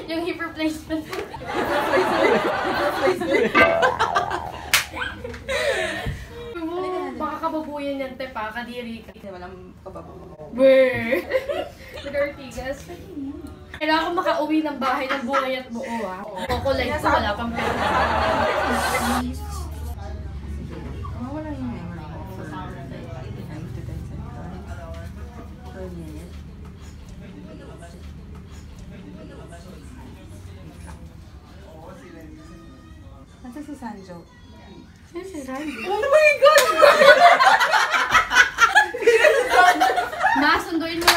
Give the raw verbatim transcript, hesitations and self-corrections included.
Yung hip replacement. Baka kababuyan yan, te pa. Kadiri ka. Walang kababuyan. Brrrr! Nag-Ortigas. Kailangan ko makauwi ng bahay ng buhay at buo, ah. Coco light ko, wala pang pera. Wala yung memory ko for five to ten seconds. For a minute. Nasa si Sanjo? Sino si Sanjo? Oh my God! Ma, sunduin mo